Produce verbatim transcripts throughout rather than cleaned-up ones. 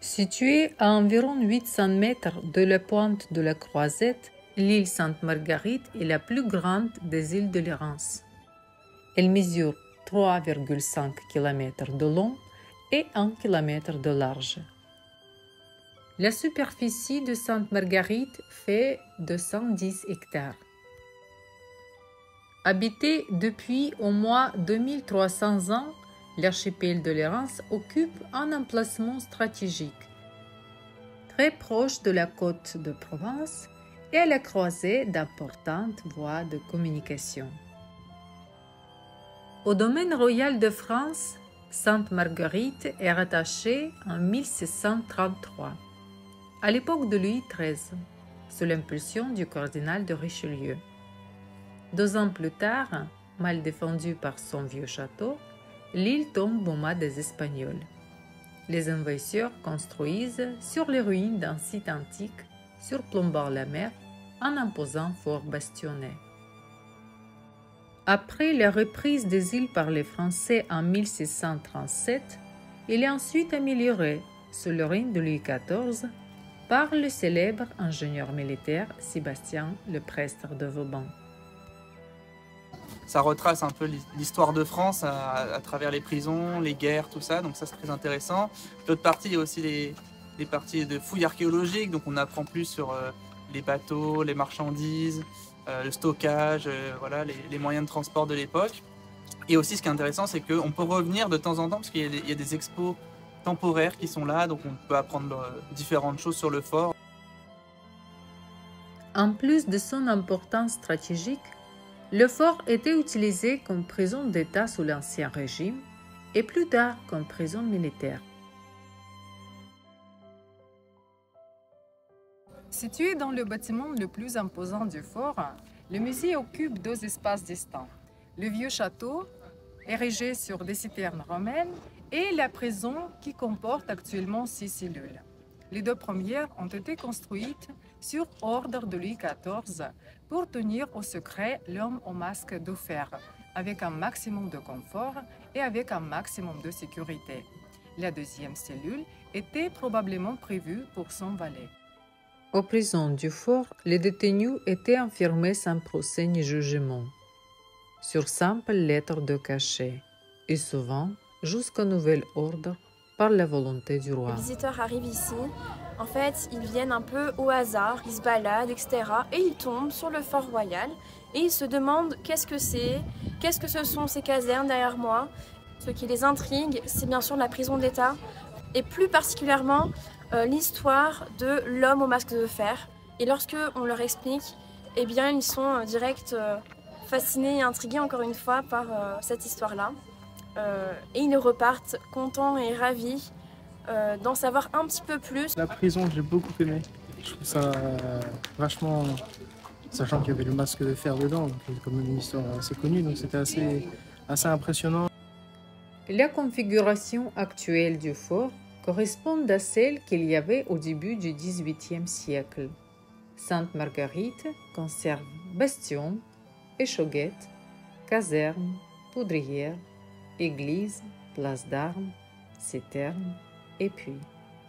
Située à environ huit cents mètres de la pointe de la Croisette, l'île Sainte-Marguerite est la plus grande des îles de Lérins. Elle mesure trois virgule cinq kilomètres de long et un kilomètre de large. La superficie de Sainte-Marguerite fait deux cent dix hectares. Habité depuis au moins deux mille trois cents ans, l'archipel de Lérins occupe un emplacement stratégique, très proche de la côte de Provence et à la croisée d'importantes voies de communication. Au domaine royal de France, Sainte-Marguerite est rattachée en mille six cent trente-trois, à l'époque de Louis treize, sous l'impulsion du cardinal de Richelieu. Deux ans plus tard, mal défendue par son vieux château, l'île tombe aux mains des Espagnols. Les envahisseurs construisent sur les ruines d'un site antique, surplombant la mer, un imposant fort bastionné. Après la reprise des îles par les Français en mille six cent trente-sept, il est ensuite amélioré, sous le règne de Louis quatorze, par le célèbre ingénieur militaire Sébastien Le Prestre de Vauban. Ça retrace un peu l'histoire de France à, à travers les prisons, les guerres, tout ça, donc ça c'est très intéressant. L'autre partie, il y a aussi les, les parties de fouilles archéologiques, donc on apprend plus sur euh, les bateaux, les marchandises, euh, le stockage, euh, voilà, les, les moyens de transport de l'époque. Et aussi ce qui est intéressant, c'est qu'on peut revenir de temps en temps, parce qu'il y, y a des expos temporaires qui sont là, donc on peut apprendre euh, différentes choses sur le fort. En plus de son importance stratégique, le fort était utilisé comme prison d'État sous l'Ancien Régime et plus tard comme prison militaire. Situé dans le bâtiment le plus imposant du fort, le musée occupe deux espaces distincts. Le vieux château, érigé sur des citernes romaines, et la prison qui comporte actuellement six cellules. Les deux premières ont été construites sur ordre de Louis quatorze pour tenir au secret l'homme au masque de fer, avec un maximum de confort et avec un maximum de sécurité. La deuxième cellule était probablement prévue pour son valet. Aux prisons du fort, les détenus étaient enfermés sans procès ni jugement, sur simple lettre de cachet, et souvent jusqu'au nouvel ordre par la volonté du roi. Les visiteurs arrivent ici, en fait, ils viennent un peu au hasard, ils se baladent, et cetera. Et ils tombent sur le fort royal et ils se demandent qu'est-ce que c'est, qu'est-ce que ce sont ces casernes derrière moi. Ce qui les intrigue, c'est bien sûr la prison d'État et plus particulièrement euh, l'histoire de l'homme au masque de fer. Et lorsque on leur explique, eh bien, ils sont euh, direct euh, fascinés et intrigués encore une fois par euh, cette histoire-là. Euh, et ils repartent contents et ravis euh, d'en savoir un petit peu plus. La prison, j'ai beaucoup aimé. Je trouve ça euh, vachement, sachant qu'il y avait le masque de fer dedans, donc c'est comme une histoire assez connue, donc c'était assez, assez impressionnant. La configuration actuelle du fort correspond à celle qu'il y avait au début du dix-huitième siècle. Sainte-Marguerite conserve bastion, échauguette, caserne, poudrière, église, place d'armes, citerne et puits.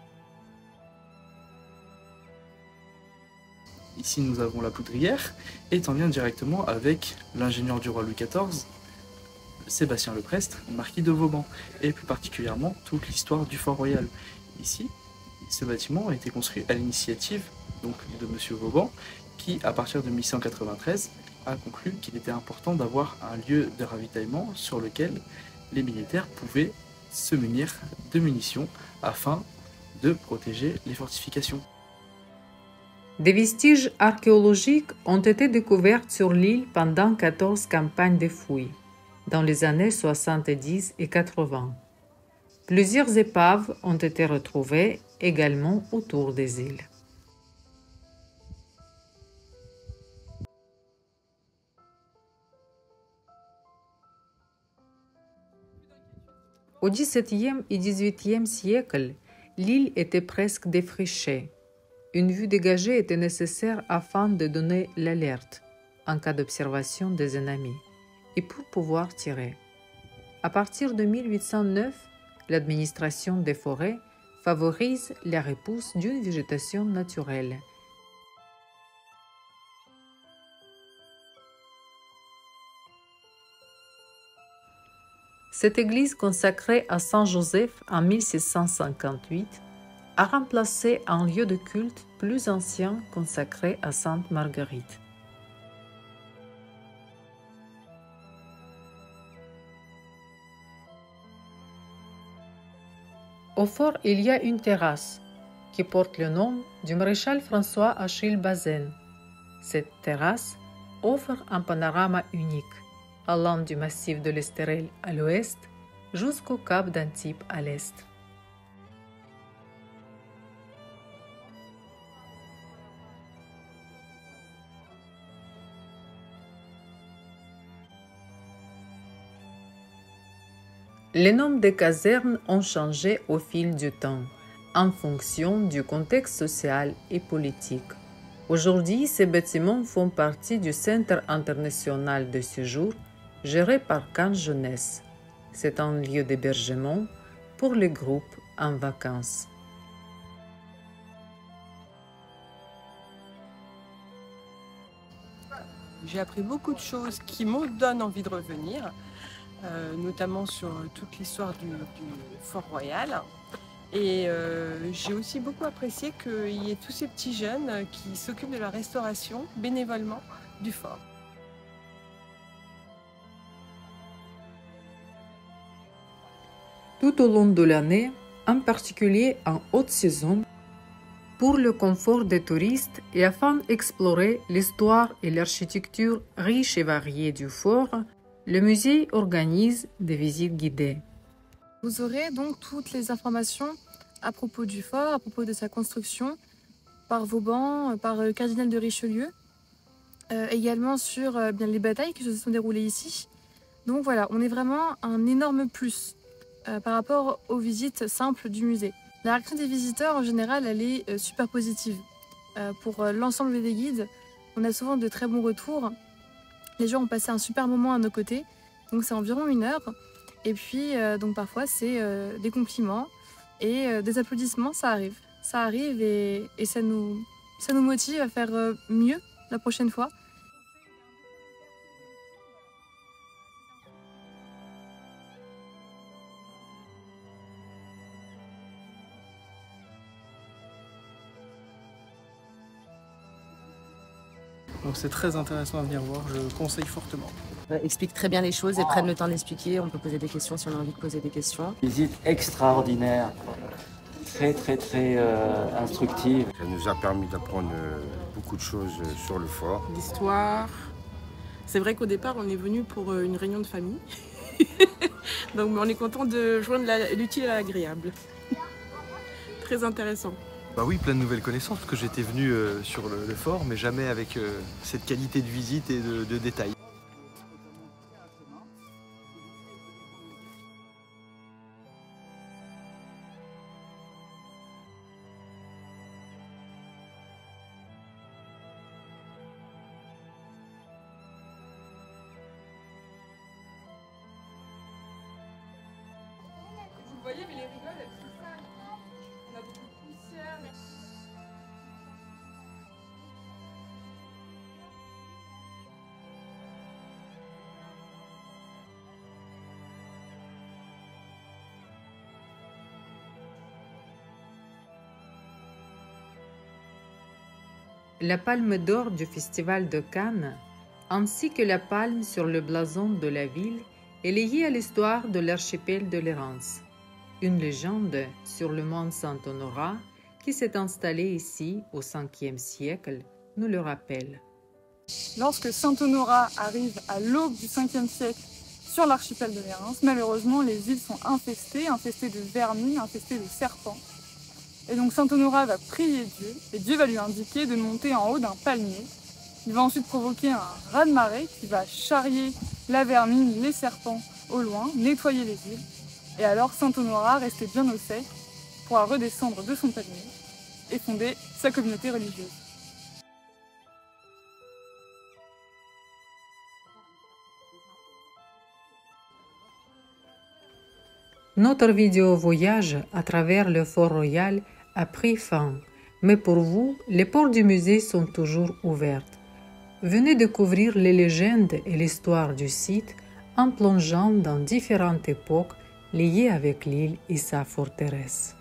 Ici, nous avons la poudrière, et en lien directement avec l'ingénieur du roi Louis quatorze, Sébastien Le Prestre, marquis de Vauban, et plus particulièrement toute l'histoire du Fort Royal. Ici, ce bâtiment a été construit à l'initiative donc de Monsieur Vauban, qui, à partir de mille cent quatre-vingt-treize, a conclu qu'il était important d'avoir un lieu de ravitaillement sur lequel les militaires pouvaient se munir de munitions afin de protéger les fortifications. Des vestiges archéologiques ont été découverts sur l'île pendant quatorze campagnes de fouilles, dans les années soixante-dix et quatre-vingts. Plusieurs épaves ont été retrouvées également autour des îles. Au dix-septième et dix-huitième siècle, l'île était presque défrichée. Une vue dégagée était nécessaire afin de donner l'alerte en cas d'observation des ennemis et pour pouvoir tirer. À partir de mille huit cent neuf, l'administration des forêts favorise la repousse d'une végétation naturelle. Cette église consacrée à Saint Joseph en mille six cent cinquante-huit a remplacé un lieu de culte plus ancien consacré à Sainte Marguerite. Au fort, il y a une terrasse qui porte le nom du maréchal François Achille Bazaine. Cette terrasse offre un panorama unique, allant du massif de l'Estérel à l'ouest jusqu'au cap d'Antibes à l'est. Les noms des casernes ont changé au fil du temps, en fonction du contexte social et politique. Aujourd'hui, ces bâtiments font partie du Centre international de séjour géré par Camp Jeunesse. C'est un lieu d'hébergement pour les groupes en vacances. J'ai appris beaucoup de choses qui me donnent envie de revenir, euh, notamment sur toute l'histoire du, du Fort Royal. Et euh, j'ai aussi beaucoup apprécié qu'il y ait tous ces petits jeunes qui s'occupent de la restauration bénévolement du fort. Tout au long de l'année, en particulier en haute saison, pour le confort des touristes et afin d'explorer l'histoire et l'architecture riche et variée du fort, le musée organise des visites guidées. Vous aurez donc toutes les informations à propos du fort, à propos de sa construction, par Vauban, par le cardinal de Richelieu, euh, également sur euh, bien les batailles qui se sont déroulées ici. Donc voilà, on est vraiment un énorme plus euh, par rapport aux visites simples du musée. La réaction des visiteurs, en général, elle est euh, super positive. Euh, pour euh, l'ensemble des guides, on a souvent de très bons retours. Les gens ont passé un super moment à nos côtés, donc c'est environ une heure. Et puis, euh, donc parfois, c'est euh, des compliments et euh, des applaudissements, ça arrive. Ça arrive et, et ça, nous, ça nous motive à faire euh, mieux la prochaine fois. Donc c'est très intéressant à venir voir, je conseille fortement. Euh, explique très bien les choses et prennent le temps d'expliquer. On peut poser des questions si on a envie de poser des questions. Visite extraordinaire, très très très euh, instructive. Ça nous a permis d'apprendre euh, beaucoup de choses euh, sur le fort. L'histoire. C'est vrai qu'au départ, on est venu pour euh, une réunion de famille. Donc on est content de joindre l'utile à l'agréable. Très intéressant. Bah oui, plein de nouvelles connaissances, parce que j'étais venu euh, sur le, le fort, mais jamais avec euh, cette qualité de visite et de, de détail. Vous voyez, mais les rigoles, elles sont sales. On a beaucoup de poussière. La palme d'or du Festival de Cannes, ainsi que la palme sur le blason de la ville, est liée à l'histoire de l'archipel de Lérins. Une légende sur le mont Saint-Honorat qui s'est installé ici au cinquième siècle nous le rappelle. Lorsque Saint-Honorat arrive à l'aube du cinquième siècle sur l'archipel de Lérins, malheureusement les îles sont infestées, infestées de vermines, infestées de serpents. Et donc Saint-Honorat va prier Dieu, et Dieu va lui indiquer de monter en haut d'un palmier. Il va ensuite provoquer un raz-de-marée qui va charrier la vermine, les serpents au loin, nettoyer les îles. Et alors Saint-Honorat, resté bien au sec, pourra redescendre de son palmier et fonder sa communauté religieuse. Notre vidéo voyage à travers le Fort Royal a pris fin, mais pour vous, les portes du musée sont toujours ouvertes. Venez découvrir les légendes et l'histoire du site en plongeant dans différentes époques liées avec l'île et sa forteresse.